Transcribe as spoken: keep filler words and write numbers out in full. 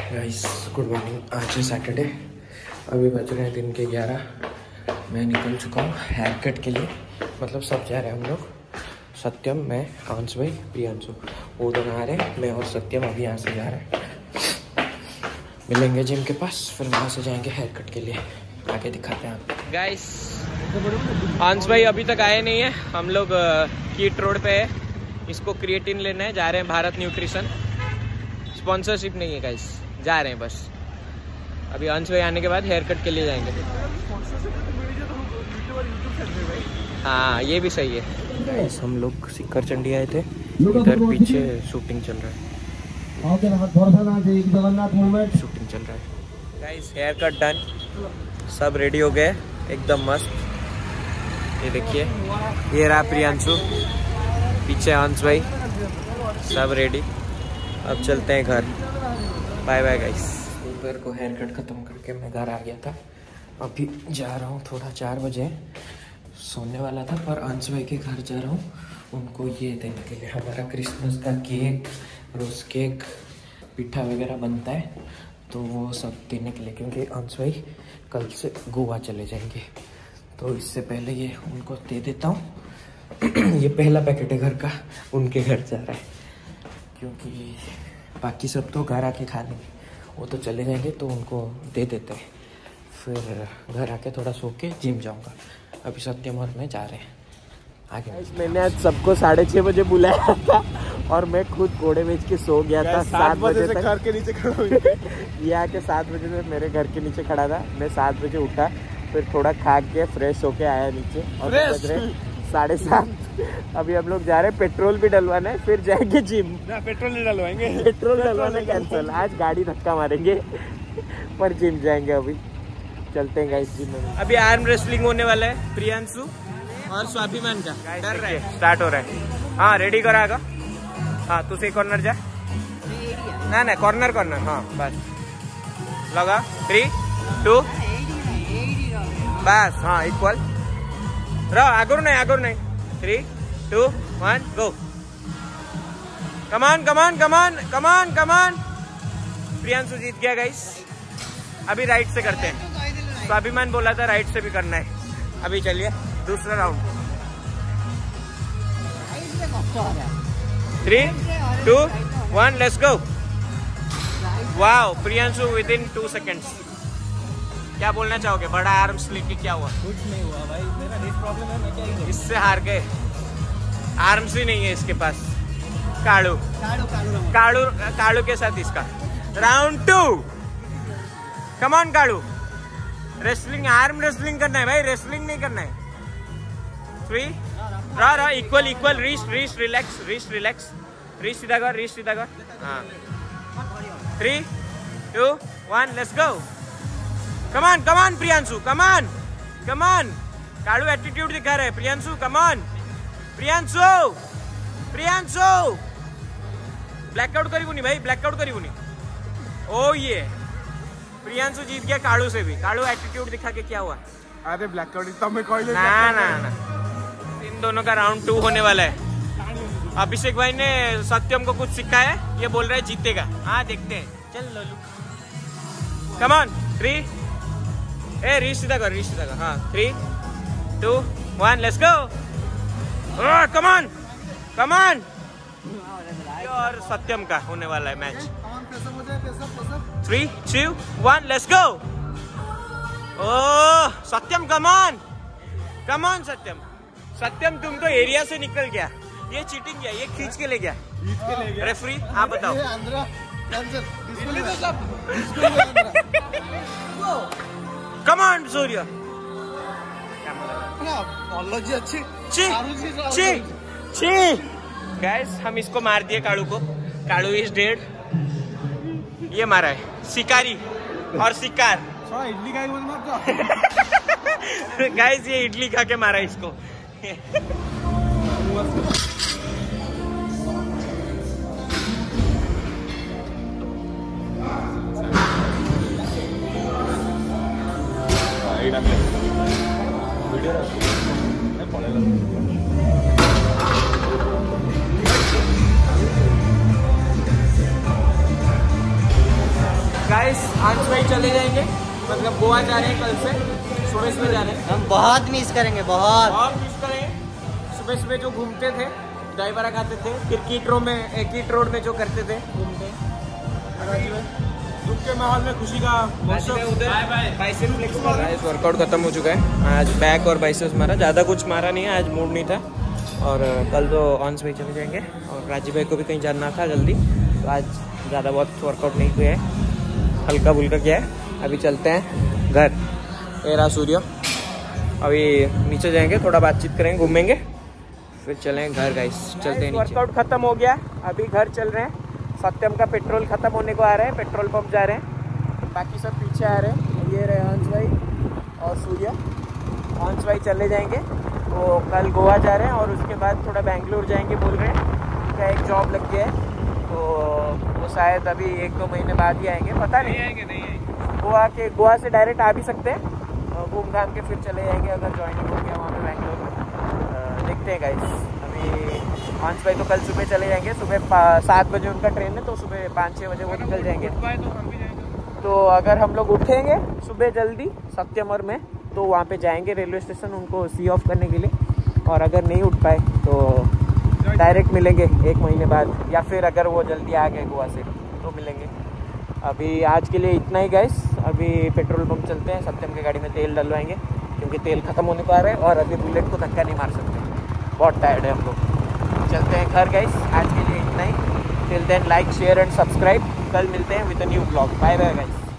Guys good morning. आज है Saturday, अभी बज रहे हैं दिन के ग्यारह। मैं निकल चुका हूँ हेयर कट के लिए, मतलब सब जा रहे हैं हम लोग। सत्यम, मैं, आंस भाई, प्रियांशु, वो उधर आ रहे हैं। मैं और सत्यम अभी यहाँ से जा रहे हैं, मिलेंगे जिम के पास, फिर वहाँ से जाएंगे हेयर कट के लिए। आगे दिखाते हैं आप। गाइस आंस भाई अभी तक आए नहीं है। हम लोग कीट रोड पे है, इसको क्रिएटिन लेना है। जा रहे हैं भारत न्यूट्रिशन, स्पॉन्सरशिप नहीं है गाइस, जा रहे हैं बस। अभी अंश भाई आने के बाद हेयर कट के लिए जाएंगे। हाँ ये भी सही है गाइस। हम लोग सिक्कर चंडी आए थे, इधर पीछे शूटिंग चल रहा है, शूटिंग चल रहा है गाइस। हेयर कट डन, सब रेडी हो गए एकदम मस्त। ये देखिए, ये रहा प्रियांशु, पीछे अंश भाई, सब रेडी। अब चलते हैं घर। Bye bye guys. दोपहर को हेयर कट खत्म करके मैं घर आ गया था। अभी जा रहा हूँ, थोड़ा चार बजे सोने वाला था, पर अंश भाई के घर जा रहा हूँ उनको ये देने के लिए। हमारा क्रिसमस का केक, रोज़ केक, पिठा वगैरह बनता है, तो वो सब देने के लिए, क्योंकि अंश भाई कल से गोवा चले जाएंगे। तो इससे पहले ये उनको दे देता हूँ। ये पहला पैकेट है घर का, उनके घर जा रहा है, क्योंकि बाकी सब तो घर आके खा लेंगे, वो तो चले जाएंगे, तो उनको दे देते हैं। फिर घर आके थोड़ा सो के जिम जाऊंगा। अभी सत्यम और मैं जा रहे हैं आगे। मैंने आज सबको साढ़े छः बजे बुलाया था और मैं खुद घोड़े बेच के सो गया था। सात बजे से घर के नीचे खड़ा हुआ। ये आके सात बजे से मेरे घर के नीचे खड़ा था। मैं सात बजे उठा, फिर थोड़ा खा के फ्रेश होके आया नीचे, और बज रहे साढ़े सात। अभी हम लोग जा रहे हैं, पेट्रोल भी डलवाना है, फिर जाएंगे जिम। ना पेट्रोल नहीं डलवाएंगे, पेट्रोल डलवाना कैंसिल। आज गाड़ी धक्का मारेंगे, पर जिम जाएंगे। अभी चलते हैं गाइस जिम में। अभी आर्म रेसलिंग होने वाला है, प्रियांशु और स्वाभिमान का डर रहा है, स्टार्ट हो रहा है। हाँ रेडी कराएगा। हाँ तू से कॉर्नर जा, ना ना कॉर्नर कॉर्नर। हाँ बस लगा, थ्री टू बस। हाँ इक्वल रहो, आगुर नहीं आगुर नहीं। Three two one go. Come on come on come on come on come on. Priyanshu जीत गया गाइस। अभी राइट से करते हैं, स्वाभिमान बोला था राइट से भी करना है। अभी चलिए दूसरा round. Three two one let's go. Wow, Priyanshu within two seconds. क्या बोलना चाहोगे? बड़ा आर्म्स लेके क्या हुआ? कुछ नहीं हुआ भाई, मेरा रिस्ट प्रॉब्लम है, मैं क्या ही करूं? इससे हार गए, आर्म्स ही नहीं है इसके पास। कालू कालू कालू के साथ इसका round two. Come on Kalu, wrestling, arm wrestling करना है भाई, रेसलिंग नहीं करना है। थ्री रहा रहा, equal equal, wrist wrist relax, wrist relax, wrist सीधा कर, रिस्ट सीधा कर। हाँ three two one let's go. Come on come on Priyanshu, come on come on. Kalu attitude दिखा रहे। प्रियांशु कमान, प्रियांशु प्रियांशु। ब्लैकआउट करी भाई, ब्लैकआउट करी। ओ ये प्रियांशु जीत गया कालू से भी। कालू एटीट्यूड दिखा के क्या हुआ? अरे ब्लैकआउट तब मैं कोई ना ना ना। इन दोनों का राउंड टू होने वाला है। अभिषेक भाई ने सत्यम को कुछ सिखाया है, ये बोल रहा है जीतेगा। हाँ देखते हैं, चल लोलू। कमान, थ्री ए रीच सीधा कर, रीच सीधा कर। हाँ three two one let's go. Come on come on. और सत्यम का होने वाला है match. Three two one let's go. Oh Satyam come on come on. Satyam Satyam तुम तो एरिया से निकल गया। ये चीटिंग किया, ये खींच के ले गया। रेफरी आप बताओ। कमान सूर्य। गाइस हम इसको मार दिए कालू को। Kalu is dead. ये मारा है शिकारी और शिकार। इडली खा के गाइस, ये इडली खा के मारा इसको। गाइस अंश भाई चले जाएंगे, मतलब गोवा जा रहे हैं कल से, सुबह सुबह जा रहे हैं। हम बहुत मिस करेंगे, बहुत बहुत मिस करेंगे। सुबह सुबह जो घूमते थे, ड्राइवरा खाते थे, फिर कीट रोड में कीट रोड में जो करते थे घूमते, दुख के माहौल में खुशी का वर्कआउट खत्म हो चुका है। आज बैक और बाइसेप्स मारा, ज़्यादा कुछ मारा नहीं है, आज मूड नहीं था। और कल तो अंश भाई चले जाएंगे और राजीव भाई को भी कहीं जाना था जल्दी, तो आज ज़्यादा बहुत वर्कआउट नहीं किया है, हल्का फुल्का किया है। अभी चलते हैं घर, ये रहा सूर्य। अभी नीचे जाएंगे, थोड़ा बातचीत करेंगे, घूमेंगे, फिर चलेंगे घर। गाइस चलते हैं। वर्कआउट खत्म हो गया, अभी घर चल रहे हैं। सत्यम का पेट्रोल खत्म होने को आ रहा है, पेट्रोल पंप जा रहे हैं, बाकी सब पीछे आ रहे हैं। ये रहे अंश भाई और सूर्य। अंश भाई चले जाएंगे, वो कल गोवा जा रहे हैं और उसके बाद थोड़ा बेंगलुरु जाएंगे बोल रहे हैं, उनका एक जॉब लग गया है, तो वो शायद अभी एक दो महीने बाद ही आएंगे, पता नहीं आएंगे नहीं आएंगे। गोवा के गोवा से डायरेक्ट आ भी सकते हैं, घूम घाम के फिर चले जाएंगे अगर ज्वाइनिंग हो गया वहाँ पे बेंगलोर में। देखते हैं गाइस। अभी अंश भाई तो कल सुबह चले जाएंगे, सुबह सात बजे उनका ट्रेन है, तो सुबह पाँच छः बजे वो निकल जाएंगे। तो अगर हम लोग उठेंगे सुबह जल्दी सत्यम और मैं, तो वहाँ पे जाएंगे रेलवे स्टेशन उनको सी ऑफ करने के लिए। और अगर नहीं उठ पाए तो डायरेक्ट मिलेंगे एक महीने बाद, या फिर अगर वो जल्दी आ गए गोवा से तो मिलेंगे। अभी आज के लिए इतना ही गाइस। अभी पेट्रोल पंप चलते हैं, सत्यम की गाड़ी में तेल डलवाएंगे क्योंकि तेल ख़त्म होने को आ रहा है और अभी बुलेट को धक्का नहीं मार सकते, बहुत टायर्ड है हम लोग। चलते हैं घर गाइस, आज के लिए इतना ही। Till then like share and subscribe. कल मिलते हैं with a new blog. Bye bye guys.